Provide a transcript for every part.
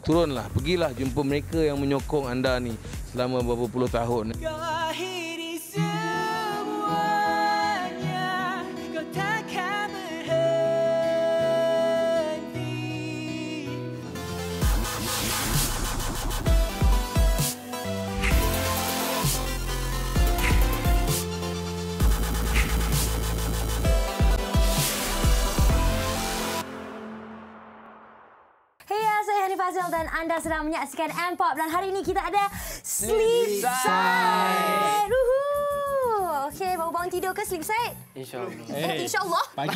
turunlah, pergilah jumpa mereka yang menyokong anda ni selama beberapa puluh tahun. Akhiri semuanya, kau takkan berhenti. Hey, saya Hani Fazil dan anda sedang menyaksikan M-Pop dan hari ini kita ada Sleep Side. Okey, baru bangun tidur ke Sleep Side? InsyaAllah. InsyaAllah. Pagi.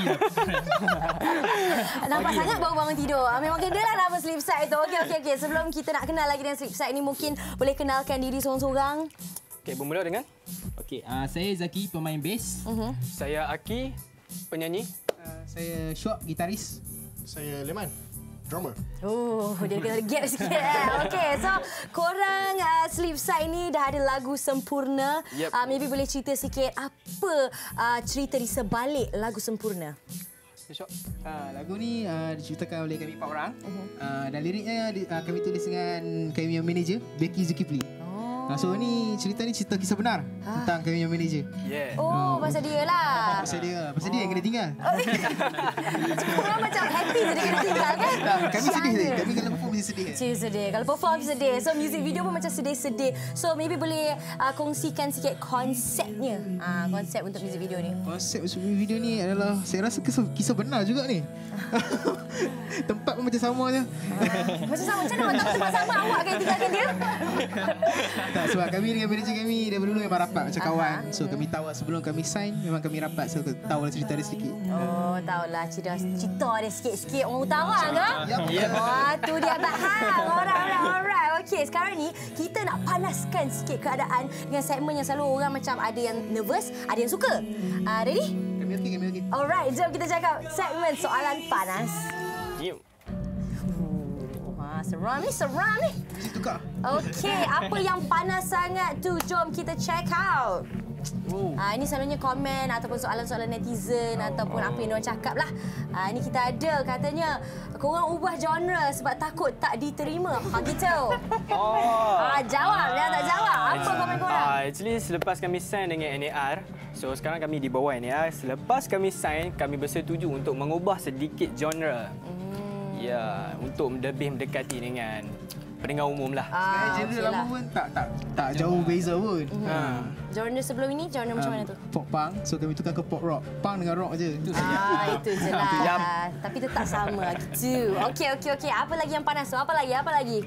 Nampak sangat baru bangun tidur. Memang kena lah nama Sleep Side tu. Okey. Sebelum kita nak kenal lagi dengan Sleep Side ni, mungkin boleh kenalkan diri seorang-seorang. Okey, bermula dengan Okey, saya Zaki, pemain bass. saya Aki, penyanyi. Saya Syuak, gitaris. Saya Leman, drummer. Dia kena gap sikit. Okey, so korang Sleep Side ni dah ada lagu Sempurna. Yep. Maybe boleh cerita sikit apa cerita di sebalik lagu Sempurna? Syok. Lagu ni diceritakan oleh kami 4 orang. Dan liriknya kami tulis dengan kami yang manager, Becky Zulkifli. So ni cerita kisah benar tentang kami yang manager. Yeah. Pasal dia lah. Pasal dia yang kena tinggal. Korang macam happy je dia kena tinggal kan? Kami sedih je. Kami kalau perform mesti sedih. Sedih. Kalau perform sedih. So music video pun macam sedih-sedih. So maybe boleh kongsikan sikit konsepnya. Konsep untuk music video ni. Konsep music video ni adalah, saya rasa kisah benar juga ni. Tempat pun macam sama je. Macam sama. Macam mana awak tahu tempat sama awak kan tinggalkan dia? Tak, sebab kami dengan manager kami daripada dulu memang rapat macam kawan. So kami tahu sebelum kami sign memang kami rapat. So tahu lah cerita dia sikit. Tahulah cerita dia sikit-sikit orang utara ke? Ya. Wah, tu dia bahang. Alright. Okey, sekarang ni kita nak panaskan sikit keadaan dengan segmen yang selalu orang macam ada yang nervous, ada yang suka. Ready? Kami okey. Alright, jom kita cakap segmen soalan panas. Yuk. Seram ni. Mesti tukar. Okey, apa yang panas sangat tu? Jom kita check out. Ini selalunya komen ataupun soalan-soalan netizen ataupun apa yang diorang cakap lah. Ini kita ada katanya korang ubah genre sebab takut tak diterima. Gitu. Jawab. Jangan tak jawab. Apa komen korang? Actually, selepas kami sign dengan NAR, so sekarang kami di bawah NAR. Selepas kami sign, kami bersetuju untuk mengubah sedikit genre. Ya, untuk lebih mendekati dengan pendengar umum lah. Genre lama pun tak jauh beza pun. Genre sebelum ini, genre macam mana tu? Pop punk, so kami tukar ke pop rock. Punk dengan rock je. Itu je lah. Tapi tetap sama gitu. Okey. Apa lagi yang panas tu? Apa lagi?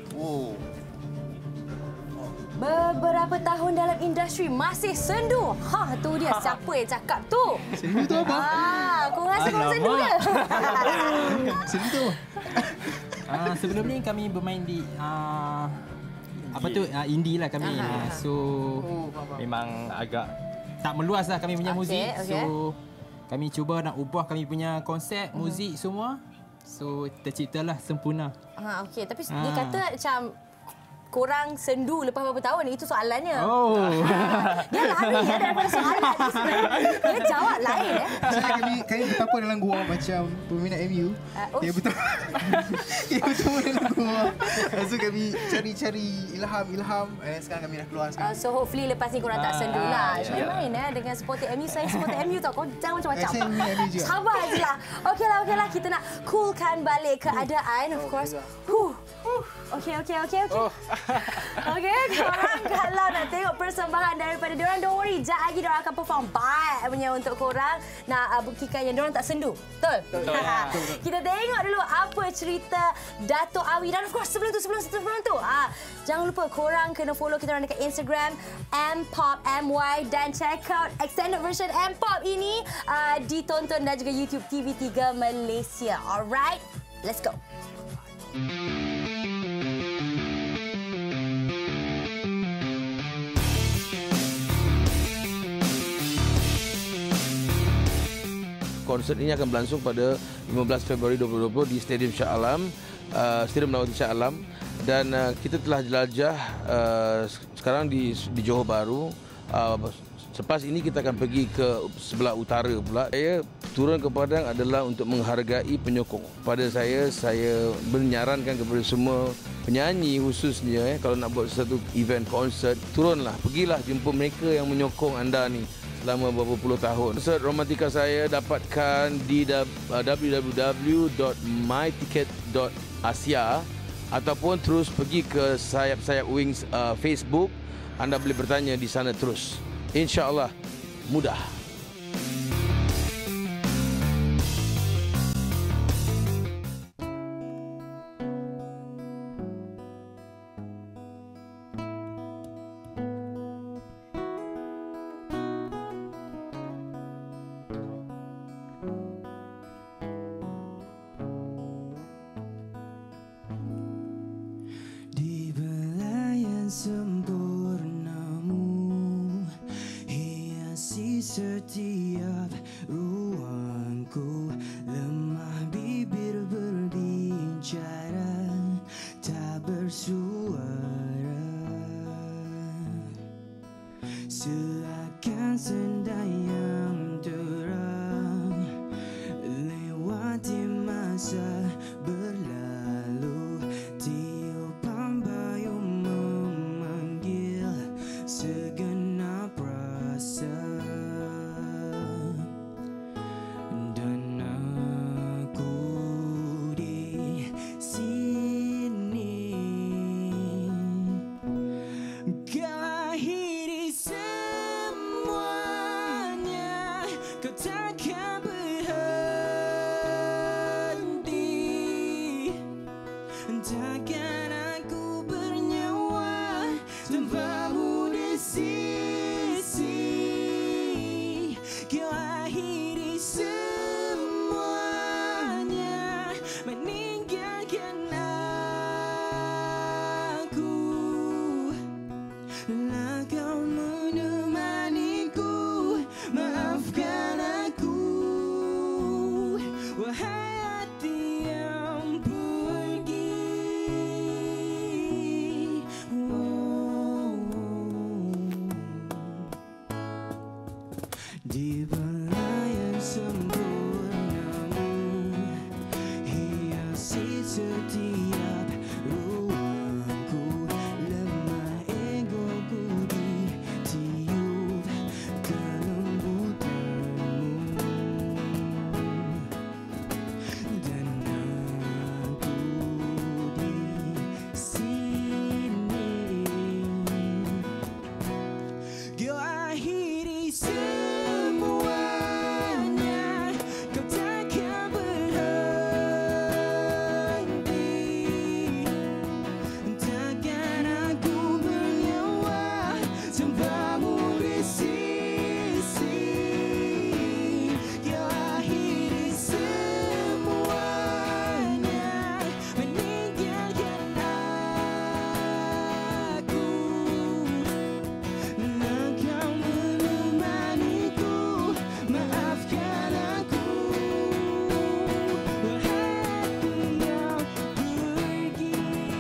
Beberapa tahun dalam industri masih sendu. Tu dia. Siapa yang cakap tu? Sendu tu apa? Kau rasa kau sendu ke? Sendu tu. Sebelum ni kami bermain di indie lah kami. So memang agak tak meluas lah kami punya muzik. So kami cuba nak ubah kami punya konsep muzik semua. So terciptalah Sempurna. Okey, tapi dia kata macam korang sendu lepas berapa tahun? Itu soalannya. Dia lari daripada soalan ni sebenarnya. Dia jawab lain. Kami betapa dalam gua macam peminat MU. Dia betapa dalam gua. So kami cari ilham. Dan sekarang kami dah keluar sekarang. So hopefully lepas ni korang tak sendu lah. Main dengan supporter MU. Saya supporter MU tau. Kau jangan macam-macam. Sabar je lah. Okey lah. Kita nak coolkan balik keadaan. Of course. Okey. Okey, korang kalau nak tengok persembahan daripada diorang, don't worry. Sekejap lagi diorang akan perform baik punya untuk korang. Nak buktikan yang diorang tak sendu. Betul? Kita tengok dulu apa cerita Dato' Awi. Dan of course sebelum tu, jangan lupa korang kena follow kita orang dekat Instagram M-Pop MY dan check out extended version M-Pop ini ditonton dan juga YouTube TV3 Malaysia. Alright, let's go. Konsert ini akan berlangsung pada 15 Februari 2020 di Stadium Shah Alam, Stadium Melawati Shah Alam, dan kita telah jelajah sekarang di Johor Bahru. Selepas ini kita akan pergi ke sebelah utara pula. Saya turun ke Padang adalah untuk menghargai penyokong. Pada saya menyarankan kepada semua penyanyi khususnya kalau nak buat sesuatu event konsert, turunlah, pergilah jumpa mereka yang menyokong anda ni selama beberapa puluh tahun. Konsert Romantika saya dapatkan di www.myticket.asia ataupun terus pergi ke Sayap-Sayap Wings Facebook. Anda boleh bertanya di sana terus. InsyaAllah mudah. Di belayan sempurnamu, hiasi setiap ruangku. Lemah bibir berbicara, tak bersuara. Seakan senja yang terang lewati masa berlalu. Tiupan bayung memanggil segenap rasa, dan aku di sini. Kau akhiri semuanya, kau takkan berhenti. Takkan aku bernyawa tanpamu di sisi. Kau akhiri semuanya, meninggalkan aku. Lah kau menemaniku, maafkan aku. Wahai hati yang pergi. Di belayan sempurnamu, hiasi setiap ruangku. Lemah egoku ditiup kelembutanmu, dan aku di sini. Kau akhiri semuanya, kau takkan berhenti. Takkan aku bernyawa tanpamu di sisi. Kau akhiri semuanya, meninggalkan aku. Nah kau menemaniku, maafkan aku. Wahai hati yang pergi.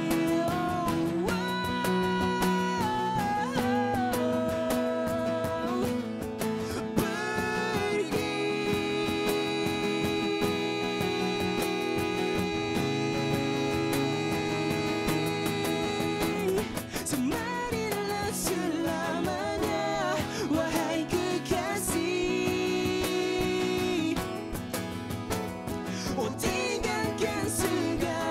Semarilah selamanya, wahai kekasih. Oh, tinggalkan segala